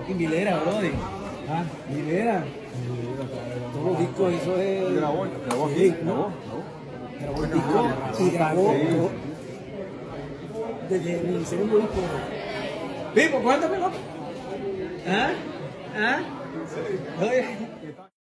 Y Milera, brother. Ah, Milera. Todos los discos hizo él. Grabó Sí, aquí, grabó. grabó el disco y grabó Sí. desde mi segundo disco. Pipo, cuéntame, ¿no? ¿Ah? ¿Ah? Oye.